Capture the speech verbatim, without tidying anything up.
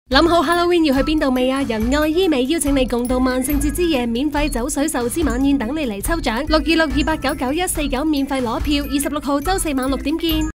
諗好 Halloween 要去邊度未啊？由愛醫美邀請你共度萬聖節之夜，免費酒水壽司晚宴等你嚟抽獎。六二六二八九九一四九免費攞票，二十六號周四晚六點見。